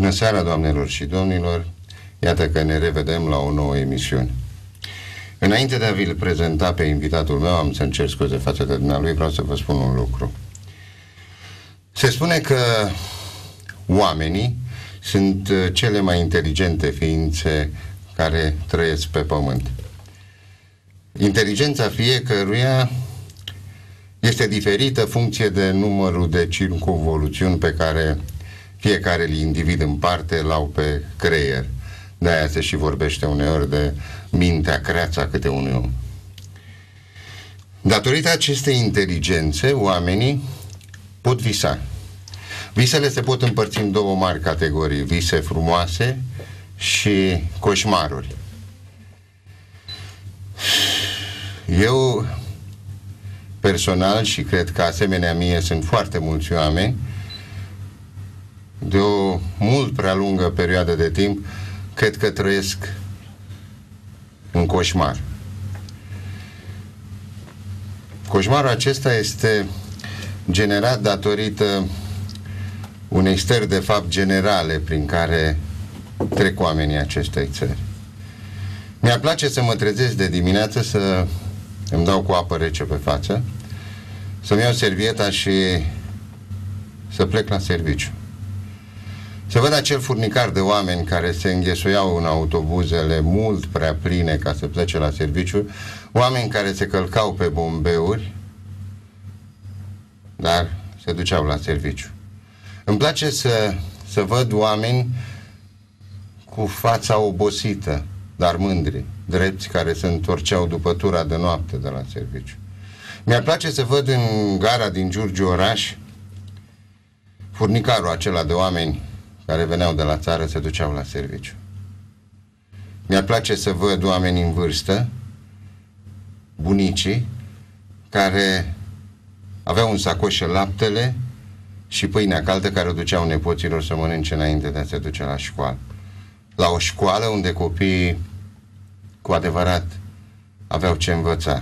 Bună seara, doamnelor și domnilor! Iată că ne revedem la o nouă emisiune. Înainte de a vi-l prezenta pe invitatul meu, am să-mi cer scuze față de dumnealui, vreau să vă spun un lucru. Se spune că oamenii sunt cele mai inteligente ființe care trăiesc pe pământ. Inteligența fiecăruia este diferită funcție de numărul de circumvoluțiuni pe care fiecare individ în parte l-au pe creier. De-aia se și vorbește uneori de mintea creața câte unui om. Datorită acestei inteligențe, oamenii pot visa. Visele se pot împărți în două mari categorii: vise frumoase și coșmaruri. Eu, personal, și cred că asemenea mie sunt foarte mulți oameni, de o mult prea lungă perioadă de timp, cred că trăiesc un coșmar. Coșmarul acesta este generat datorită unei stări de fapt generale prin care trec oamenii acestei țări. Mi-ar place să mă trezesc de dimineață, să îmi dau cu apă rece pe față, să-mi iau servieta și să plec la serviciu. Să văd acel furnicar de oameni care se înghesuiau în autobuzele mult prea pline ca să plece la serviciu, oameni care se călcau pe bombeuri, dar se duceau la serviciu. Îmi place să văd oameni cu fața obosită, dar mândri, drepți, care se întorceau după tura de noapte de la serviciu. Mi-ar place să văd în gara din Giurgiu Oraș furnicarul acela de oameni care veneau de la țară, se duceau la serviciu. Mi-ar place să văd oameni în vârstă, bunicii, care aveau în sacoșă laptele și pâinea caldă care o duceau nepoților să mănânce înainte de a se duce la școală. La o școală unde copiii cu adevărat aveau ce învăța.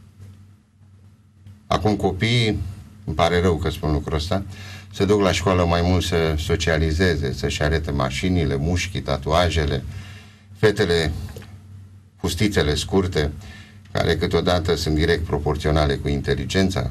Acum copiii, îmi pare rău că spun lucrul ăsta, se duc la școală mai mult să socializeze, să-și arete mașinile, mușchii, tatuajele, fetele, fustițele scurte, care câteodată sunt direct proporționale cu inteligența.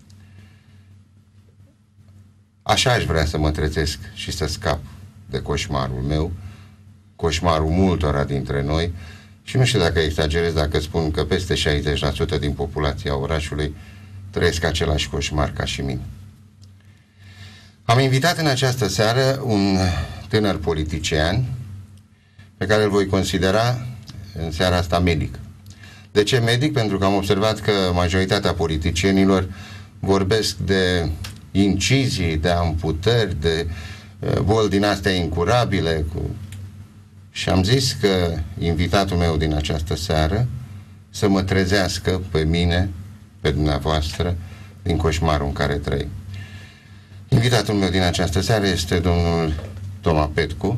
Așa aș vrea să mă trezesc și să scap de coșmarul meu, coșmarul multora dintre noi, și nu știu dacă exagerez dacă spun că peste 60% din populația orașului trăiesc același coșmar ca și mine. Am invitat în această seară un tânăr politician pe care îl voi considera în seara asta medic. De ce medic? Pentru că am observat că majoritatea politicienilor vorbesc de incizii, de amputări, de boli din astea incurabile. Și am zis că invitatul meu din această seară să mă trezească pe mine, pe dumneavoastră, din coșmarul în care trăim. Invitatul meu din această seară este domnul Toma Petcu,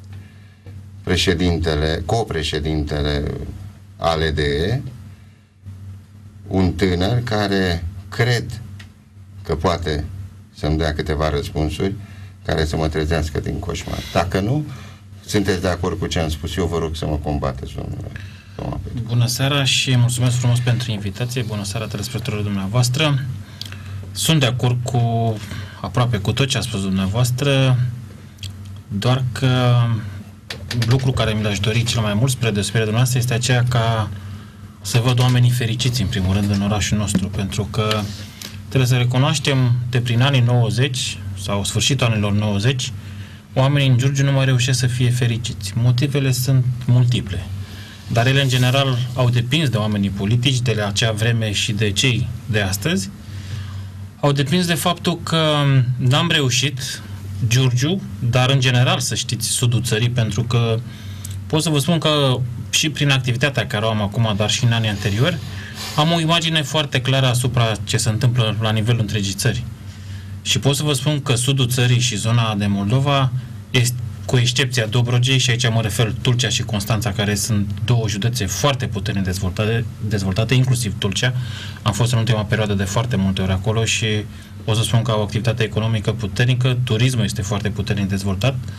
copreședintele ALDE, un tânăr care cred că poate să-mi dea câteva răspunsuri care să mă trezească din coșmar. Dacă nu, sunteți de acord cu ce am spus eu, vă rog să mă combateți, domnule Toma Petcu. Bună seara și mulțumesc frumos pentru invitație. Bună seara, telespectatorilor dumneavoastră. Sunt de acord aproape cu tot ce a spus dumneavoastră, doar că lucru care mi l-aș dori cel mai mult spre deosebire de dumneavoastră este aceea ca să văd oamenii fericiți în primul rând în orașul nostru, pentru că trebuie să recunoaștem de prin anii 90 sau sfârșitul anilor 90 oamenii în Giurgiu nu mai reușesc să fie fericiți. Motivele sunt multiple, dar ele în general au depins de oamenii politici de la acea vreme și de cei de astăzi. Au depins de faptul că n-am reușit Giurgiu, dar în general, să știți, sudul țării, pentru că pot să vă spun că și prin activitatea care o am acum, dar și în anii anteriori, am o imagine foarte clară asupra ce se întâmplă la nivelul întregii țări. Și pot să vă spun că sudul țării și zona de Moldova, este, cu excepția Dobrogei, și aici mă refer Tulcea și Constanța, care sunt două județe foarte puternic dezvoltate, inclusiv Tulcea. Am fost în ultima perioadă de foarte multe ori acolo și pot să spun că au o activitate economică puternică, turismul este foarte puternic dezvoltat.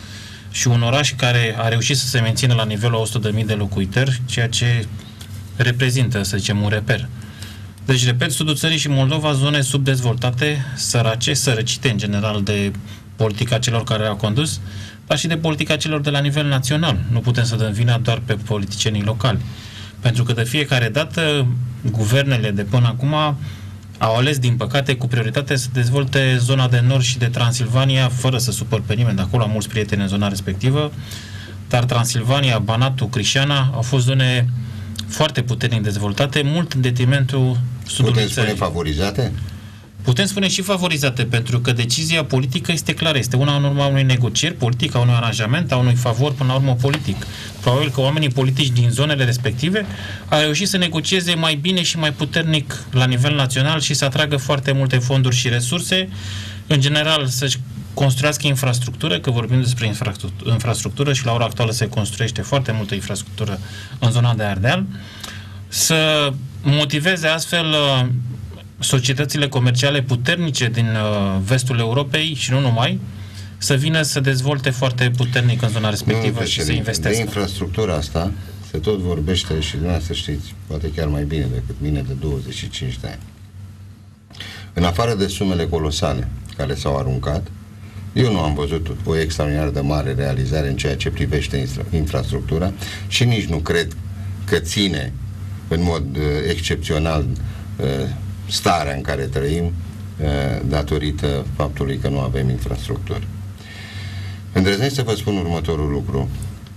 și un oraș care a reușit să se mențină la nivelul 100.000 de locuitori, ceea ce reprezintă, să zicem, un reper. Deci, repet, sudul țării și Moldova, zone subdezvoltate, sărace, sărăcite în general de politica celor care au condus, dar și de politica celor de la nivel național. Nu putem să dăm vina doar pe politicienii locali. Pentru că de fiecare dată, guvernele de până acum au ales, din păcate, cu prioritate să dezvolte zona de nord și de Transilvania, fără să supăr pe nimeni, de acolo am mulți prieteni în zona respectivă, dar Transilvania, Banatul, Crișana au fost zone foarte puternic dezvoltate, mult în detrimentul sudului țării. Putem spune favorizate? Putem spune și favorizate, pentru că decizia politică este clară. Este una în urma unui negocieri politic, a unui aranjament, a unui favor, până la urmă, politic. Probabil că oamenii politici din zonele respective au reușit să negocieze mai bine și mai puternic la nivel național și să atragă foarte multe fonduri și resurse, în general să-și construiască infrastructură, că vorbim despre infrastructură și la ora actuală se construiește foarte multă infrastructură în zona de Ardeal, să motiveze astfel societățile comerciale puternice din vestul Europei și nu numai, să vină să dezvolte foarte puternic în zona respectivă și să investească. De infrastructura asta se tot vorbește și dumneavoastră știți, poate chiar mai bine decât mine, de 25 de ani. În afară de sumele colosale care s-au aruncat, eu nu am văzut o extraordinar de mare realizare în ceea ce privește infrastructura și nici nu cred că ține în mod excepțional starea în care trăim datorită faptului că nu avem infrastructură. Îndrăznesc să vă spun următorul lucru.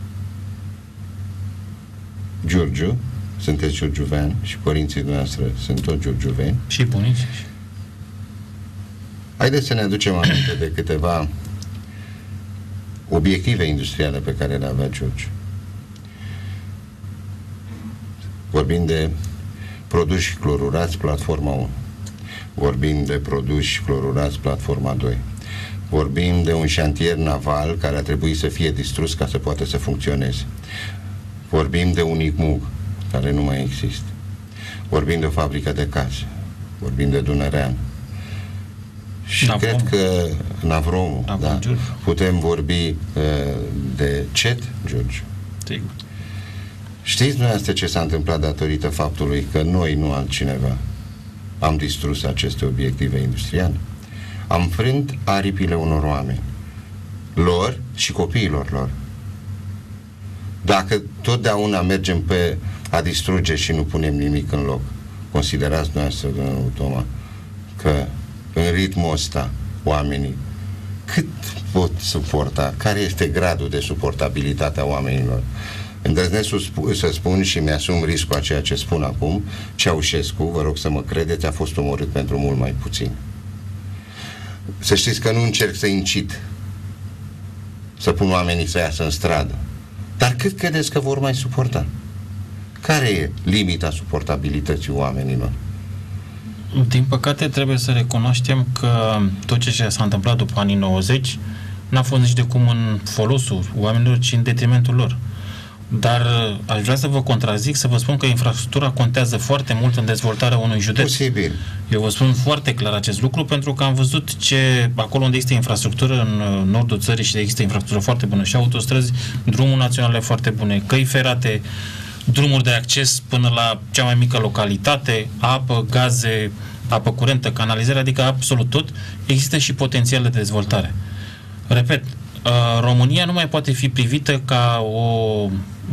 Giurgiu, sunteți giurgiuveni și părinții noastre sunt tot giurgiuveni. Și bunici. Haideți să ne aducem aminte de câteva obiective industriale pe care le avea Giurgiu. Vorbim de produși clorurați platforma 1. Vorbim de produși clorurați platforma 2. Vorbim de un șantier naval care a trebuit să fie distrus ca să poată să funcționeze. Vorbim de un ICMUG care nu mai există. Vorbim de o fabrică de case. Vorbim de Dunărean. Și Navrom. cred că Navromul, da, putem vorbi de CET, Giurgiu. Sigur. Știți dumneavoastră ce s-a întâmplat datorită faptului că noi, nu altcineva, am distrus aceste obiective industriale? Am frânt aripile unor oameni, lor și copiilor lor. Dacă totdeauna mergem pe a distruge și nu punem nimic în loc, considerați dumneavoastră, domnul Toma, că în ritmul ăsta oamenii cât pot suporta? Care este gradul de suportabilitate a oamenilor? Îndrăznesc să spun și mi-asum riscul a ceea ce spun acum, Ceaușescu, vă rog să mă credeți, a fost omorât pentru mult mai puțin. Să știți că nu încerc să incit să pun oamenii să iasă în stradă. Dar cât credeți că vor mai suporta? Care e limita suportabilității oamenilor? Din păcate trebuie să recunoaștem că tot ce s-a întâmplat după anii 90 n-a fost nici de cum în folosul oamenilor, ci în detrimentul lor. Dar aș vrea să vă contrazic, să vă spun că infrastructura contează foarte mult în dezvoltarea unui județ. Posibil. Eu vă spun foarte clar acest lucru, pentru că am văzut ce acolo unde există infrastructură în nordul țării și există infrastructură foarte bună și autostrăzi, drumuri naționale foarte bune, căi ferate, drumuri de acces până la cea mai mică localitate, apă, gaze, apă curentă, canalizare, adică absolut tot, există și potențial de dezvoltare. Repet, România nu mai poate fi privită ca o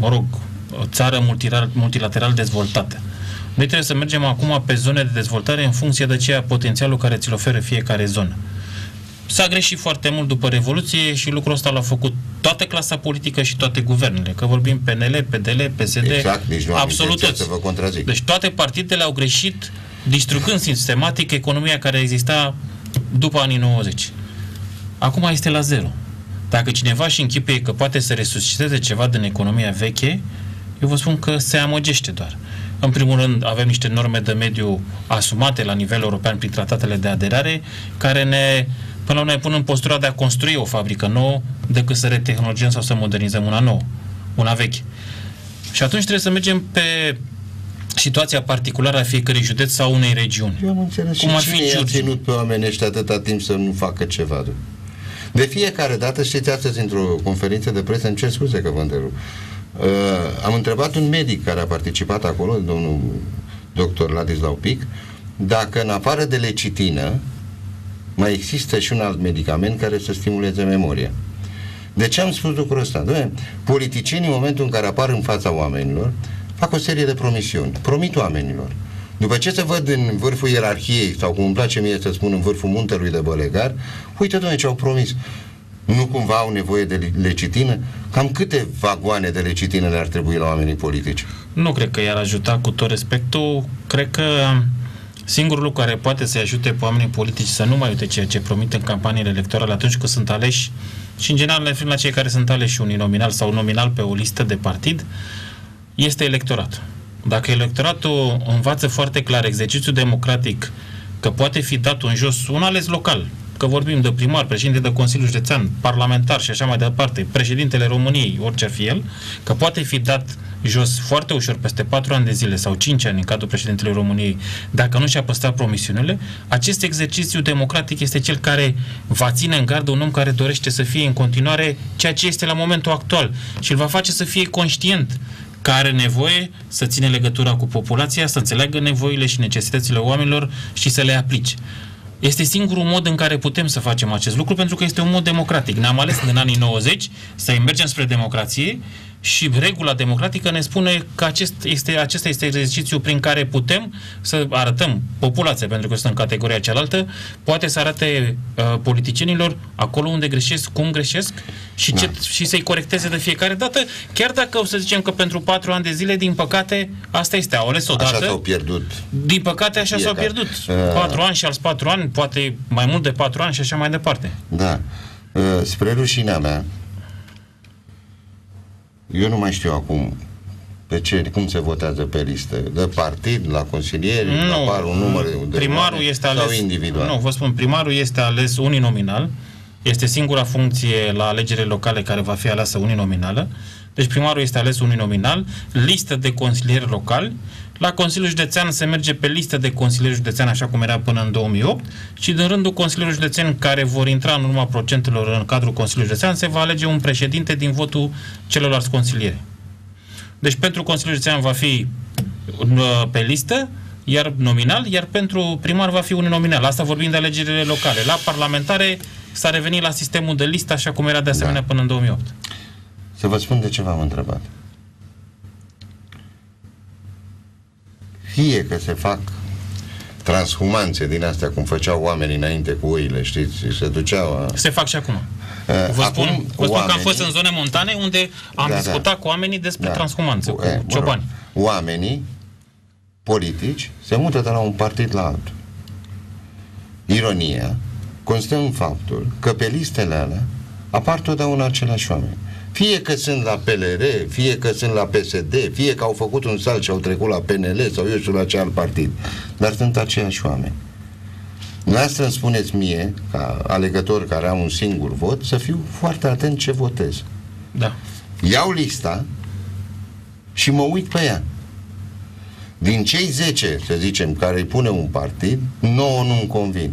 țară multilateral dezvoltată. Noi trebuie să mergem acum pe zone de dezvoltare în funcție de ceea potențialul care ți-l oferă fiecare zonă. S-a greșit foarte mult după Revoluție și lucrul ăsta l-a făcut toată clasa politică și toate guvernele, că vorbim PNL, PDL, PSD, exact, nici nu absolut toți. Să vă contrazic. Deci toate partidele au greșit, distrugând sistematic economia care exista după anii 90. Acum este la zero. Dacă cineva își închipuie că poate să resusciteze ceva din economia veche, eu vă spun că se amăgește doar. În primul rând, avem niște norme de mediu asumate la nivel european prin tratatele de aderare, care până la urmă ne pun în postura de a construi o fabrică nouă, decât să retehnologiem sau să modernizăm una nouă, una veche. Și atunci trebuie să mergem pe situația particulară a fiecărui județ sau unei regiuni. Eu am înțeles. Cum ar fi cine i-a ținut pe oamenii ăștia atâta timp să nu facă ceva? De fiecare dată, știți, astăzi într-o conferință de presă, îmi cer scuze că vă întrerup, am întrebat un medic care a participat acolo, domnul doctor Ladislau Pic, dacă în afară de lecitină mai există și un alt medicament care să stimuleze memoria. De ce am spus lucrul ăsta? Politicienii, în momentul în care apar în fața oamenilor, fac o serie de promisiuni. Promit oamenilor. După ce se văd în vârful ierarhiei, sau cum îmi place mie să spun, în vârful muntelui de Bălegar, uite, dom'le, ce au promis. Nu cumva au nevoie de lecitină? Cam câte vagoane de lecitină le-ar trebui la oamenii politici? Nu cred că i-ar ajuta, cu tot respectul. Cred că singurul lucru care poate să-i ajute pe oamenii politici să nu mai uite ceea ce promit în campaniile electorale atunci când sunt aleși, și în general ne referim la cei care sunt aleși uninominal sau nominal pe o listă de partid, este electoratul. Dacă electoratul învață foarte clar exercițiul democratic, că poate fi dat în jos un ales local, că vorbim de primar, președinte de Consiliu Județean, parlamentar și așa mai departe, președintele României, orice ar fi el, că poate fi dat jos foarte ușor peste 4 ani de zile sau 5 ani în cadrul președintelui României, dacă nu și-a păstrat promisiunile, acest exercițiu democratic este cel care va ține în gardă un om care dorește să fie în continuare ceea ce este la momentul actual și îl va face să fie conștient că are nevoie să ține legătura cu populația, să înțeleagă nevoile și necesitățile oamenilor și să le aplice. Este singurul mod în care putem să facem acest lucru, pentru că este un mod democratic. Ne-am ales în anii 90 să mergem spre democrație și regula democratică ne spune că acesta este exercițiul prin care putem să arătăm populația, pentru că sunt în categoria cealaltă, poate să arate politicienilor acolo unde greșesc, cum greșesc și, și să-i corecteze de fiecare dată, chiar dacă o să zicem că pentru 4 ani de zile, din păcate, asta este, au ales odată. Așa s-au pierdut. Din păcate, așa s-au pierdut. 4 ani și alți 4 ani, poate mai mult de 4 ani și așa mai departe. Da. Spre rușinea mea, eu nu mai știu acum cum se votează pe listă. De partid, la consilieri, apar un număr de primarul este ales, sau individual? Nu, vă spun, primarul este ales uninominal. Este singura funcție la alegerile locale care va fi aleasă uninominală. Deci primarul este ales uninominal, listă de consilieri locali. La Consiliul Județean se merge pe listă de consilieri județeani, așa cum era până în 2008, și din rândul Consiliului Județean care vor intra în urma procentelor în cadrul Consiliului Județean se va alege un președinte din votul celorlalți consilieri. Deci pentru Consiliul Județean va fi pe listă, iar nominal, iar pentru primar va fi uninominal. Asta vorbim de alegerile locale. La parlamentare s-a revenit la sistemul de listă, așa cum era de asemenea până în 2008. Să vă spun de ce v-am întrebat. Fie că se fac transhumanțe din astea, cum făceau oamenii înainte cu oile, știți, și se duceau... Se fac și acum. Vă spun că am fost în zone montane unde am discutat cu oamenii despre transhumanțe, cu ciobani. Oamenii politici se mută de la un partid la altul. Ironia constă în faptul că pe listele alea apar totdeauna același oameni. Fie că sunt la PLR, fie că sunt la PSD, fie că au făcut un salt și au trecut la PNL sau eu știu la ce alt partid. Dar sunt aceiași oameni. Dumneavoastră îmi spuneți mie, ca alegător care am un singur vot, să fiu foarte atent ce votez. Da. Iau lista și mă uit pe ea. Din cei 10, să zicem, care îi pune un partid, 9 nu-mi convin.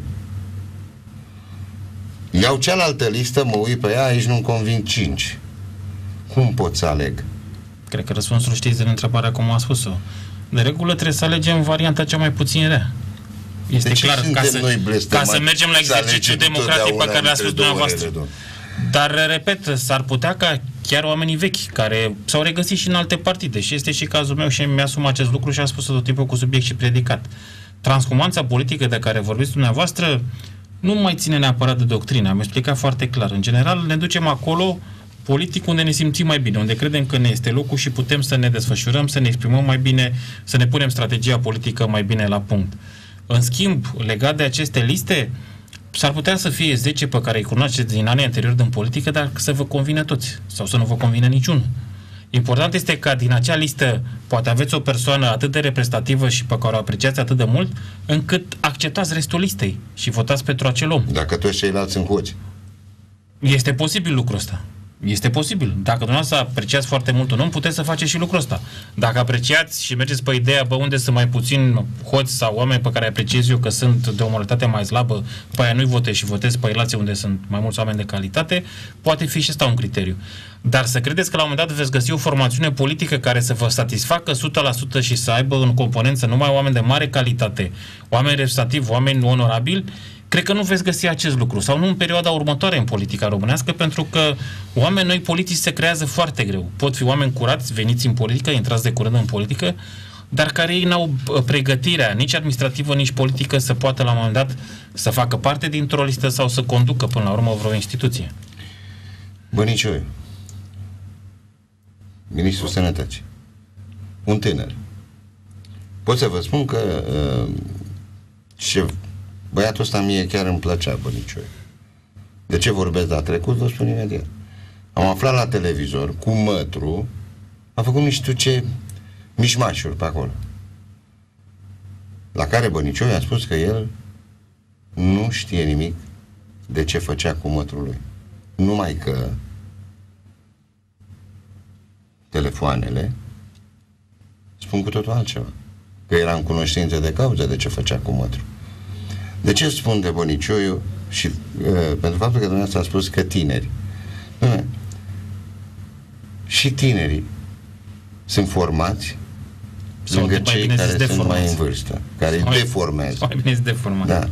Iau cealaltă listă, mă uit pe ea, aici nu-mi convin 5. Cum pot să aleg? Cred că răspunsul știți din întrebarea cum am spus-o. De regulă trebuie să alegem varianta cea mai puțin rea. Este clar, ca să mergem la exercițiul democratic pe care l-a spus dumneavoastră. Dar, repet, s-ar putea ca chiar oamenii vechi, care s-au regăsit și în alte partide, și este și cazul meu și mi-asum acest lucru și am spus-o tot timpul cu subiect și predicat. Transhumanța politică de care vorbiți dumneavoastră nu mai ține neapărat de doctrină. Am explicat foarte clar. În general, ne ducem acolo politic unde ne simțim mai bine, unde credem că ne este locul și putem să ne desfășurăm, să ne exprimăm mai bine, să ne punem strategia politică mai bine la punct. În schimb, legat de aceste liste, s-ar putea să fie 10 pe care îi cunoașteți din anii anteriori din politică, dar să vă convine toți sau să nu vă convine niciunul. Important este că din acea listă poate aveți o persoană atât de reprezentativă și pe care o apreciați atât de mult, încât acceptați restul listei și votați pentru acel om. Dacă toți ceilalți sunt hoți. Este posibil lucrul ăsta. Este posibil. Dacă dumneavoastră apreciați foarte mult un om, puteți să faceți și lucrul ăsta. Dacă apreciați și mergeți pe ideea, unde sunt mai puțini hoți sau oameni pe care apreciez eu că sunt de o moralitate mai slabă, pe aia nu-i votez și votez pe relații unde sunt mai mulți oameni de calitate, poate fi și ăsta un criteriu. Dar să credeți că la un moment dat veți găsi o formațiune politică care să vă satisfacă 100% și să aibă în componență numai oameni de mare calitate, oameni reprezentativi, oameni onorabili, cred că nu veți găsi acest lucru, sau nu în perioada următoare în politica românească, pentru că oameni noi politici se creează foarte greu. Pot fi oameni curați, veniți în politică, intrați de curând în politică, dar care ei n-au pregătirea, nici administrativă, nici politică, să poată la un moment dat să facă parte dintr-o listă sau să conducă până la urmă vreo instituție. Bănicioiu, Ministrul Sănătății, un tânăr. Pot să vă spun că băiatul ăsta mie chiar îmi plăcea, Bănicioiu. De ce vorbesc de-a trecut, vă spun imediat. Am aflat la televizor cu Mătru, a făcut nu știu ce mișmașuri pe acolo. La care Bănicioiu a spus că el nu știe nimic de ce făcea cu Mătrul lui. Numai că telefoanele spun cu totul altceva. Că era în cunoștință de cauză de ce făcea cu Mătru. De ce spun de Bănicioiu? Și pentru faptul că dumneavoastră a spus că tineri. Și tinerii sunt formați lângă cei care sunt mai în vârstă, care îi deformează. Mai bine deformează. Da.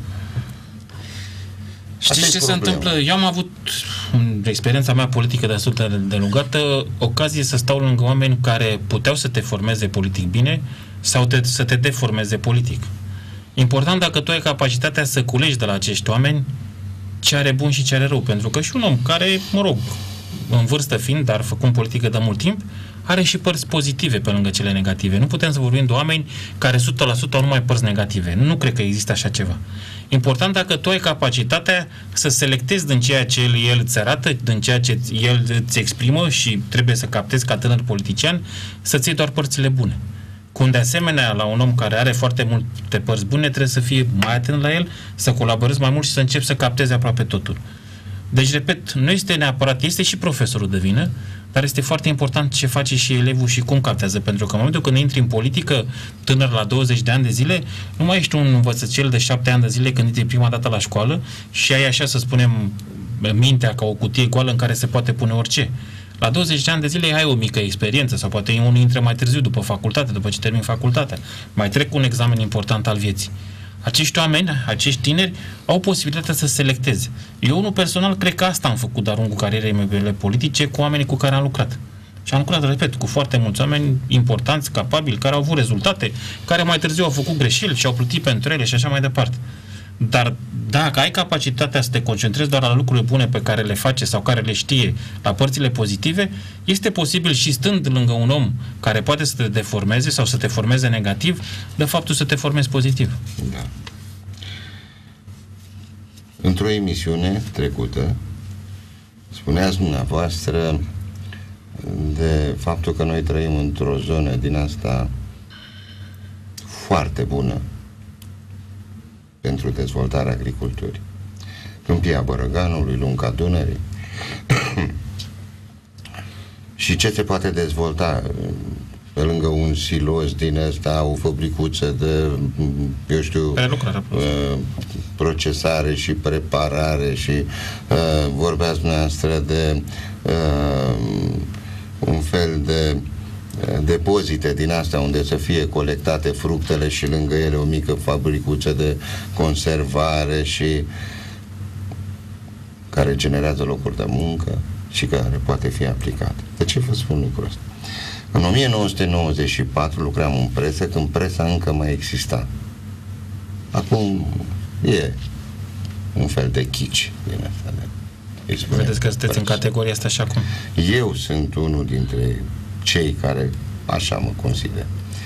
Știți ce se întâmplă? Eu am avut, în experiența mea politică destul de delungată, ocazie să stau lângă oameni care puteau să te formeze politic bine sau să te deformeze politic. Important dacă tu ai capacitatea să culegi de la acești oameni ce are bun și ce are rău, pentru că și un om care, în vârstă fiind, dar făcând politică de mult timp, are și părți pozitive pe lângă cele negative. Nu putem să vorbim de oameni care 100% au numai părți negative. Nu cred că există așa ceva. Important dacă tu ai capacitatea să selectezi din ceea ce el îți arată, din ceea ce el îți exprimă și trebuie să captezi ca tânăr politician, să-ți iei doar părțile bune. Cum de asemenea, la un om care are foarte multe părți bune, trebuie să fie mai atent la el, să colaborezi mai mult și să începi să captezi aproape totul. Deci, repet, nu este neapărat, este și profesorul de vină, dar este foarte important ce face și elevul și cum captează, pentru că în momentul când intri în politică, tânăr la 20 de ani de zile, nu mai ești un învățăcel de 7 ani de zile când intri prima dată la școală și ai, așa să spunem, mintea ca o cutie goală în care se poate pune orice. La 20 de ani de zile ai o mică experiență sau poate unul intră mai târziu după facultate, după ce termin facultatea. Mai trec un examen important al vieții. Acești oameni, acești tineri, au posibilitatea să selecteze. Eu, unul personal, cred că asta am făcut de-a lungul carierei mele politice cu oamenii cu care am lucrat. Și am lucrat, repet, cu foarte mulți oameni importanți, capabili, care au avut rezultate, care mai târziu au făcut greșeli și au plătit pentru ele și așa mai departe. Dar dacă ai capacitatea să te concentrezi doar la lucrurile bune pe care le face sau care le știe, la părțile pozitive, este posibil și stând lângă un om care poate să te deformeze sau să te formeze negativ, de faptul să te formezi pozitiv. Da. Într-o emisiune trecută spuneați dumneavoastră de faptul că noi trăim într-o zonă din asta foarte bună pentru dezvoltarea agriculturii. Câmpia Bărăganului, Lunga Dunării. Și ce se poate dezvolta? Pe lângă un silos din ăsta, o fabricuță de, eu știu, procesare și preparare și vorbeați dumneavoastră de un fel de depozite din astea unde să fie colectate fructele și lângă ele o mică fabricuță de conservare și care generează locuri de muncă și care poate fi aplicat. De ce vă spun lucrul ăsta? În 1994 lucram în presă, când presa încă mai exista. Acum e un fel de chici din asta. Vedeți că sunteți în categoria asta așa cum? Eu sunt unul dintre cei care așa mă consider.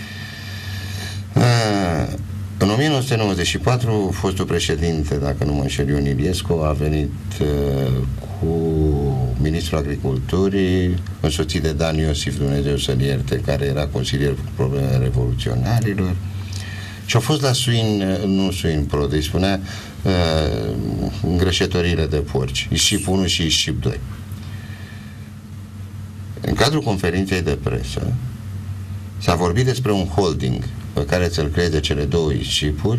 În 1994, fostul președinte, dacă nu mă înșel, Ion Iliescu, a venit cu ministrul agriculturii, însoțit de Dan Iosif, Dumnezeu să-l ierte, care era consilier cu probleme revoluționarilor, și au fost la Swin-Pro, îi spunea îngrășătorile de porci, ISIP 1 și ISIP 2. În cadrul conferinței de presă s-a vorbit despre un holding pe care ți-l creeze cele două iscipuri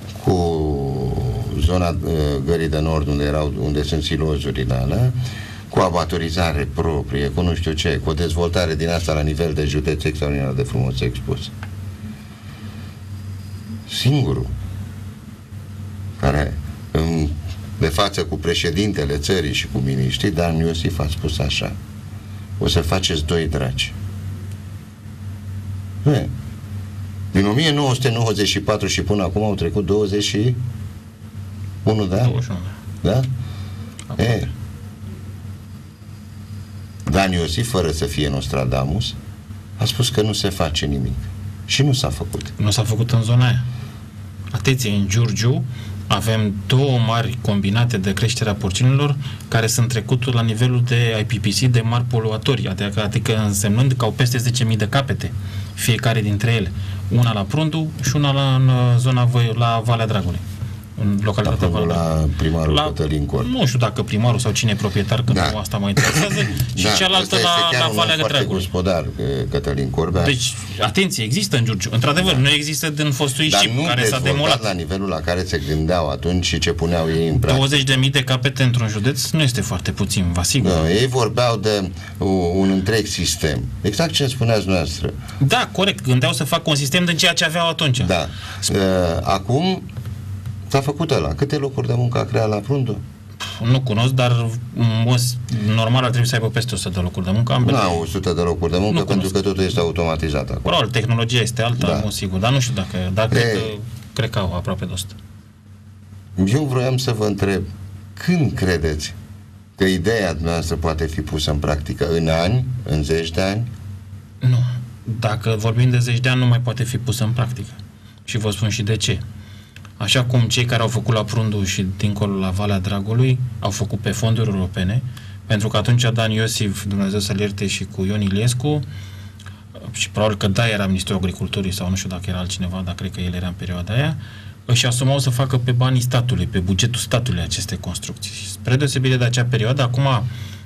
cu zona Gării de Nord unde sunt silozurile alea, cu abatorizare proprie, cu nu știu ce, cu o dezvoltare din asta la nivel de județ extraordinar de frumos expus. Singurul care de față cu președintele țării și cu miniștrii, Dan Iosif a spus așa: o să faceți doi draci. Din 1994 și până acum au trecut 21 de ani. 21. Da? Dan Iosif, fără să fie Nostradamus, a spus că nu se face nimic. Și nu s-a făcut. Nu s-a făcut în zona aia. Atenție, în Giurgiu avem două mari combinate de creșterea porcinilor care sunt trecutul la nivelul de IPPC de mari poluatori, adică însemnând că au peste 10.000 de capete fiecare dintre ele. Una la Prundu și una în zona la Valea Dragului. În localitatea Valea Dragului. La primarul Cătălin Corb. Nu știu dacă primarul sau cine e proprietar, că nu asta mă interesează. Și cealaltă la Valea Dragului. Gospodar, Cătălin Corbea. Deci, atenție, există în Giurgiu. Într-adevăr, nu există din fostul ISCIP, care s-a demolat. La nivelul la care se gândeau atunci și ce puneau ei în practică. 20.000 de capete într-un județ nu este foarte puțin, vă asigur. Da, ei vorbeau de un întreg sistem. Exact ce spuneați noastră. Da, corect. Gândeau să facă un sistem din ceea ce aveau atunci. Da. Acum s-a făcut ăla. Câte locuri de muncă a creat la Prundu? Nu cunosc, dar normal ar trebui să aibă peste 100 de locuri de muncă. Nu au 100 de locuri de muncă pentru că totul este automatizat acolo. Probabil, tehnologia este alta, nu sigur, dar nu știu dacă cred că au aproape de 100. Eu vroiam să vă întreb, când credeți că ideea dumneavoastră poate fi pusă în practică? În ani? În zeci de ani? Nu. Dacă vorbim de zeci de ani, nu mai poate fi pusă în practică. Și vă spun și de ce. Așa cum cei care au făcut la Prundu și dincolo la Valea Dragului au făcut pe fonduri europene, pentru că atunci Dan Iosif, Dumnezeu să-l ierte, și cu Ion Iliescu, și probabil că era ministrul agriculturii sau nu știu dacă era altcineva, dar cred că el era în perioada aia, își asumau să facă pe banii statului, pe bugetul statului aceste construcții. Spre deosebire de acea perioadă, acum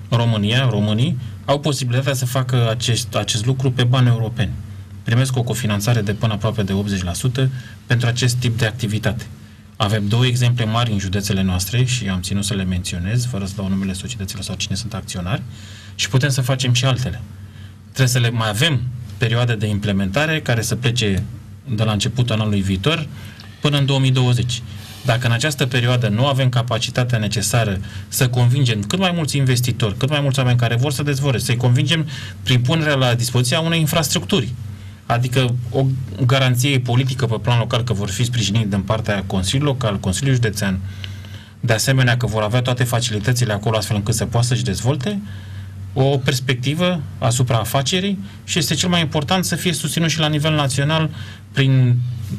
românii au posibilitatea să facă acest lucru pe bani europeni. Primesc o cofinanțare de până aproape de 80% pentru acest tip de activitate. Avem două exemple mari în județele noastre și am ținut să le menționez, fără să dau numele societăților sau cine sunt acționari, și putem să facem și altele. Trebuie să le mai avem perioade de implementare care să plece de la începutul anului viitor până în 2020. Dacă în această perioadă nu avem capacitatea necesară să convingem cât mai mulți investitori, cât mai mulți oameni care vor să dezvolte, să-i convingem prin punerea la dispoziția unei infrastructuri, adică o garanție politică pe plan local că vor fi sprijiniți din partea Consiliului Local, Consiliului Județean, de asemenea că vor avea toate facilitățile acolo astfel încât să poată să-și dezvolte o perspectivă asupra afacerii și este cel mai important să fie susținut și la nivel național prin,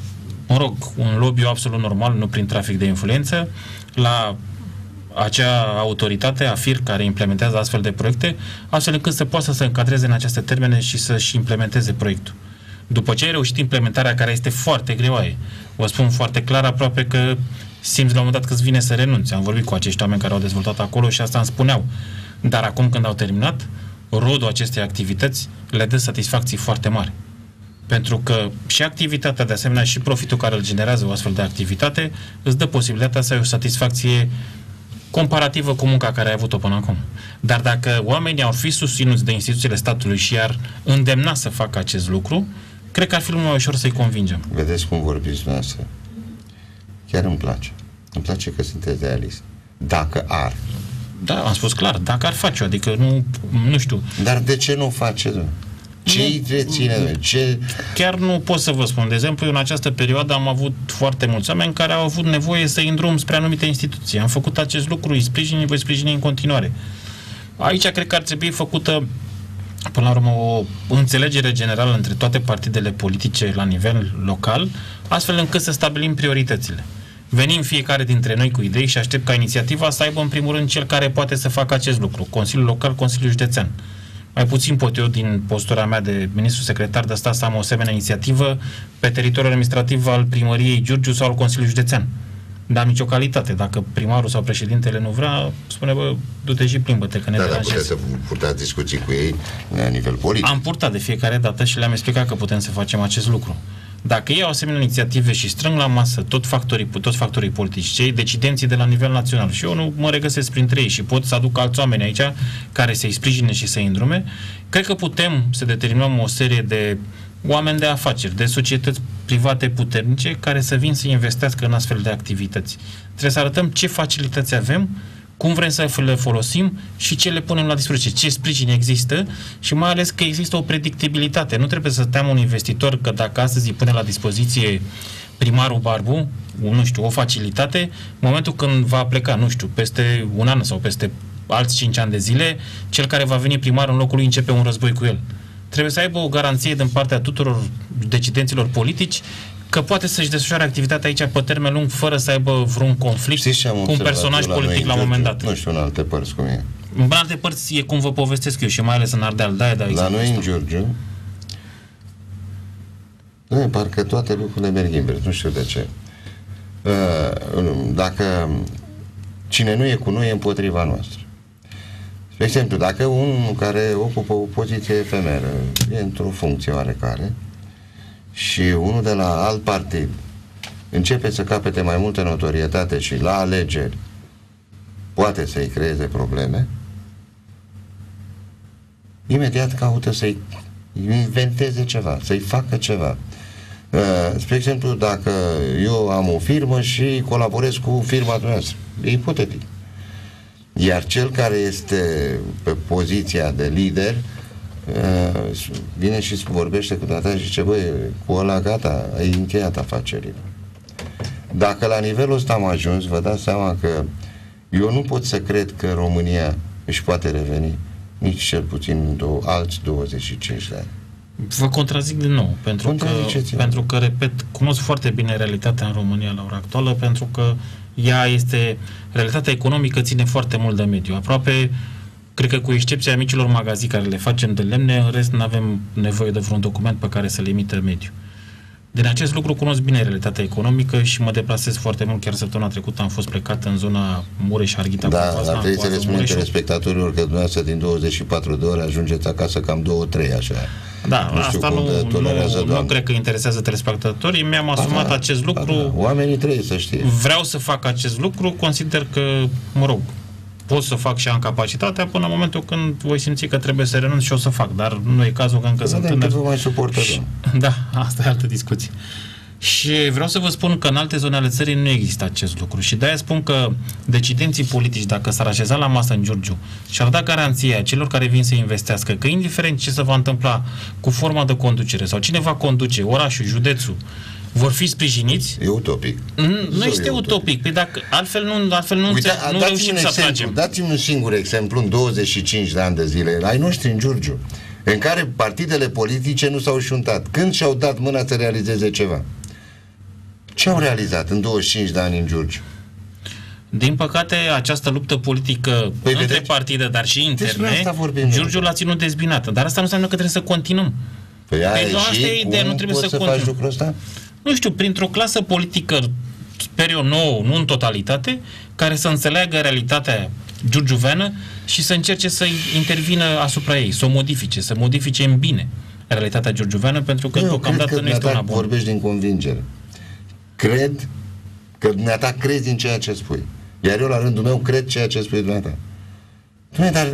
un lobby absolut normal, nu prin trafic de influență, la acea autoritate, AFIR, care implementează astfel de proiecte, astfel încât să poată să se încadreze în aceste termene și să-și implementeze proiectul. După ce ai reușit implementarea, care este foarte greoaie, vă spun foarte clar, aproape că simți la un moment dat că îți vine să renunți. Am vorbit cu acești oameni care au dezvoltat acolo și asta îmi spuneau. Dar acum când au terminat, rodul acestei activități le dă satisfacții foarte mari. Pentru că și activitatea, de asemenea, și profitul care îl generează o astfel de activitate, îți dă posibilitatea să ai o satisfacție comparativă cu munca care ai avut-o până acum. Dar dacă oamenii ar fi susținuți de instituțiile statului și ar îndemna să facă acest lucru, cred că ar fi mult mai ușor să-i convingem. Vedeți cum vorbiți dumneavoastră. Chiar îmi place. Îmi place că sunteți realist. Dacă ar. Da, am spus clar. Dacă ar face-o, adică nu știu. Dar de ce nu face? Ce îi reține? Chiar nu pot să vă spun. De exemplu, în această perioadă am avut foarte mulți oameni care au avut nevoie să îndrum spre anumite instituții. Am făcut acest lucru, îi voi sprijini în continuare. Aici cred că ar trebui făcută, până la urmă, o înțelegere generală între toate partidele politice la nivel local, astfel încât să stabilim prioritățile. Venim fiecare dintre noi cu idei și aștept ca inițiativa să aibă în primul rând cel care poate să facă acest lucru. Consiliul Local, Consiliul Județean. Mai puțin pot eu, din postura mea de ministru secretar de stat, să am o asemenea inițiativă pe teritoriul administrativ al primăriei Giurgiu sau al Consiliului Județean. N-am nicio calitate. Dacă primarul sau președintele nu vrea, spune, bă, du-te și plimbă-te, că ne deranjezi. Puteți să purtați discuții cu ei la nivel politic. Am purtat de fiecare dată și le-am explicat că putem să facem acest lucru. Dacă ei au asemenea inițiative și strâng la masă toți factorii politici, cei decidenții de la nivel național, și eu nu mă regăsesc printre ei și pot să aduc alți oameni aici care să-i sprijine și să-i îndrume, cred că putem să determinăm o serie de oameni de afaceri, de societăți private puternice care să vin să investească în astfel de activități. Trebuie să arătăm ce facilități avem, cum vrem să le folosim și ce le punem la dispoziție, ce sprijin există și mai ales că există o predictibilitate. Nu trebuie să teamă un investitor că dacă astăzi îi pune la dispoziție primarul Barbu, nu știu, o facilitate, în momentul când va pleca, nu știu, peste un an sau peste alți 5 ani de zile, cel care va veni primar în locul lui începe un război cu el. Trebuie să aibă o garanție din partea tuturor decidenților politici că poate să-și desfășoare activitatea aici pe termen lung fără să aibă vreun conflict cu un personaj politic la un moment dat. Nu știu în alte părți cum e. În alte părți e cum vă povestesc eu și mai ales în Ardeal. La noi în Giurgiu parcă toate lucrurile merg invers, nu știu de ce. Dacă cine nu e cu noi e împotriva noastră. De exemplu, dacă unul care ocupă o poziție efemeră e într-o funcție oarecare și unul de la alt partid începe să capete mai multă notorietate și la alegeri poate să-i creeze probleme, imediat caută să-i inventeze ceva, să-i facă ceva. Spre exemplu, dacă eu am o firmă și colaborez cu firma dumneavoastră, e ipotetic. Iar cel care este pe poziția de lider vine și vorbește cu data și zice, băi, cu ăla gata, ai încheiat afacerile. Dacă la nivelul ăsta am ajuns, vă dați seama că eu nu pot să cred că România își poate reveni nici cel puțin în alți 25 de ani. Vă contrazic din nou, pentru că, repet, cunosc foarte bine realitatea în România la ora actuală, pentru că realitatea economică ține foarte mult de mediu. Aproape, cred că cu excepția micilor magazii care le facem de lemne, în rest nu avem nevoie de vreun document pe care să le emită mediu. Din acest lucru cunosc bine realitatea economică și mă deplasez foarte mult. Chiar săptămâna trecută am fost plecat în zona Mureș-Harghita. Da, dar trebuie să le spunem telespectatorilor că dumneavoastră din 24 de ore ajungeți acasă cam 2-3, așa. Da, asta nu cred că interesează telespectatorii. Mi-am asumat acest lucru. Oamenii trebuie să știe. Vreau să fac acest lucru, consider că, mă rog, pot să fac și am capacitatea până în momentul când voi simți că trebuie să renunț și o să fac, dar nu e cazul că încă sunt tânăr. Vă mai suportă, da, asta e altă discuție. Și vreau să vă spun că în alte zone ale țării nu există acest lucru și de-aia spun că decidenții politici, dacă s-ar așeza la masă în Giurgiu și ar da garanția celor care vin să investească că indiferent ce se va întâmpla cu forma de conducere sau cine va conduce orașul, județul, vor fi sprijiniți. E utopic. Nu este utopic. Păi dacă altfel nu reușim să atragem. Dați-mi un singur exemplu în 25 de ani de zile ai noștri în Giurgiu în care partidele politice nu s-au șuntat. Când și-au dat mâna să realizeze ceva? Ce au realizat în 25 de ani în Giurgiu? Din păcate, această luptă politică între partide, dar și interne, Giurgiu l-a ținut dezbinată. Dar asta nu înseamnă că trebuie să continuăm. Păi asta e ideea, nu trebuie să faci lucrul ăsta? Nu știu, printr-o clasă politică, sper eu, nouă, nu în totalitate, care să înțeleagă realitatea giurgiuveană și să încerce să intervină asupra ei, să o modifice, să modifice în bine realitatea giurgiuveană, pentru că deocamdată nu este una bună. Vorbești din convingere. Cred că dumneata crezi în ceea ce spui. Iar eu, la rândul meu, cred ceea ce spui dumneata. Dar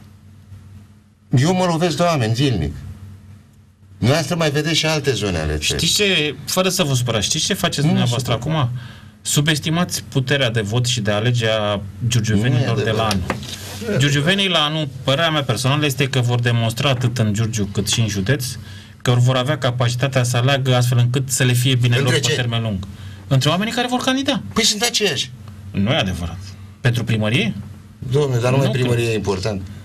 eu mă lovesc de oameni zilnic. Dumneavoastră mai vedeți și alte zone ale țării. Știți ce, fără să vă supărați, știți ce faceți dumneavoastră acum? Subestimați puterea de vot și de alege a giurgiuvenilor de la anul. Giurgiuvenii la anul, părerea mea personală este că vor demonstra atât în Giurgiu cât și în județ că vor avea capacitatea să aleagă astfel încât să le fie bine lor pe termen lung. Între oamenii care vor candida. Păi sunt aceiași. Nu e adevărat. Pentru primărie? Dom'le, dar numai primărie e important. Și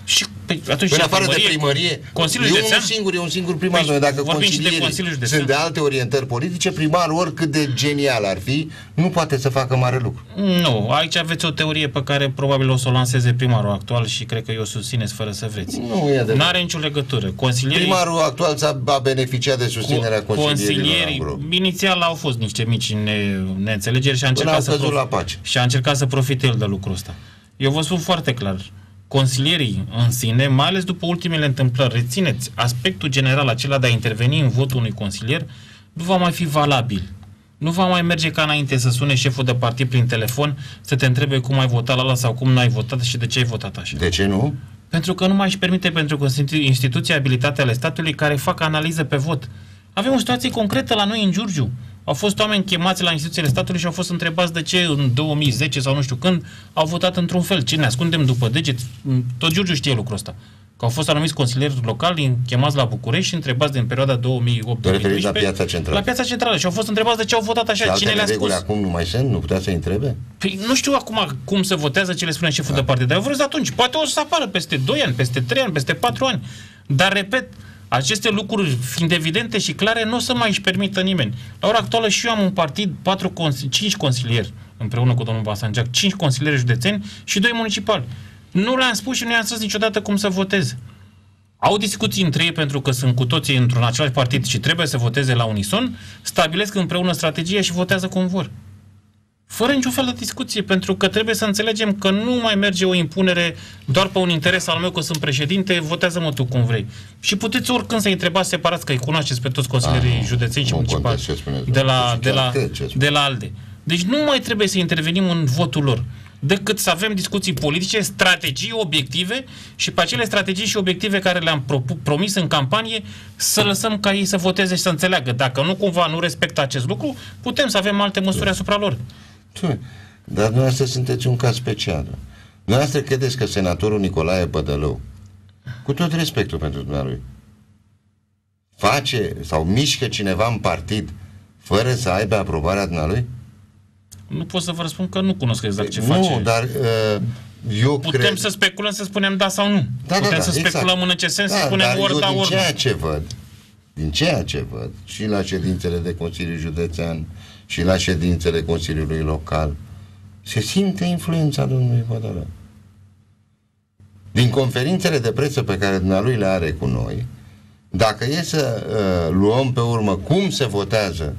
Păi, atunci în afară de primărie, Consiliul Județean? e un singur primar. Păi, Dacă consilierii sunt de alte orientări politice, primarul, oricât de genial ar fi, nu poate să facă mare lucru. Nu, aici aveți o teorie pe care probabil o să o lanseze primarul actual și cred că eu susțineți fără să vreți. Nu e adevărat. N-are nicio legătură. Primarul actual a beneficiat de susținerea consilierilor. Inițial au fost niște mici neînțelegeri și a încercat să profite el de lucrul ăsta. Eu vă spun foarte clar, consilierii în sine, mai ales după ultimele întâmplări, rețineți, aspectul general acela de a interveni în votul unui consilier nu va mai fi valabil. Nu va mai merge ca înainte să sune șeful de partid prin telefon să te întrebe cum ai votat la ăla sau cum n-ai votat și de ce ai votat așa. De ce nu? Pentru că nu mai își permite pentru instituții abilitate ale statului care fac analiză pe vot. Avem o situație concretă la noi în Giurgiu. Au fost oameni chemați la instituțiile statului și au fost întrebați de ce în 2010 sau nu știu când au votat într-un fel. Ce ne ascundem după deget? Tot Giurgiu știe lucrul ăsta. Că au fost anumiți consilieri locali chemați la București și întrebați din perioada 2008-2012 la Piața Centrală. La Piața Centrală și au fost întrebați de ce au votat așa. Și cine le-a spus? Acum nu mai sunt? Nu putea să-i întrebe? Păi nu știu acum cum se votează ce le spune șeful de partid, dar eu vreau atunci. Poate o să apară peste 2 ani, peste 3 ani, peste 4 ani. Dar, repet, aceste lucruri fiind evidente și clare, nu o să mai își permită nimeni. La ora actuală și eu am un partid, 5 consilieri, împreună cu domnul Basangeac, 5 consilieri județeni și 2 municipali. Nu le-am spus și nu i-am spus niciodată cum să voteze. Au discuții între ei pentru că sunt cu toții într-un același partid și trebuie să voteze la unison, stabilesc împreună strategia și votează cum vor. Fără niciun fel de discuție, pentru că trebuie să înțelegem că nu mai merge o impunere doar pe un interes al meu că sunt președinte, votează-mă tu cum vrei. Și puteți oricând să-i întrebați separat, că îi cunoașteți pe toți consilierii județeni și municipali de la ALDE. Deci nu mai trebuie să intervenim în votul lor, decât să avem discuții politice, strategii, obiective și pe acele strategii și obiective care le-am promis în campanie să lăsăm ca ei să voteze și să înțeleagă. Dacă nu cumva nu respectă acest lucru, putem să avem alte măsuri asupra lor. Dar dumneavoastră sunteți un caz special. Dumneavoastră credeți că senatorul Nicolae Bădălău, cu tot respectul pentru dumnealui, face sau mișcă cineva în partid fără să aibă aprobarea dumnealui? Nu pot să vă răspund că nu cunosc exact ce face. Nu, dar eu putem să speculăm să spunem da sau nu. Putem să speculăm în ce sens să spunem ori da, ori nu. Din ceea ce văd, și la ședințele de Consiliul Județean și la ședințele Consiliului Local, se simte influența domnului Bădălău. Din conferințele de presă pe care dumnealui le are cu noi, dacă e să luăm pe urmă cum se votează,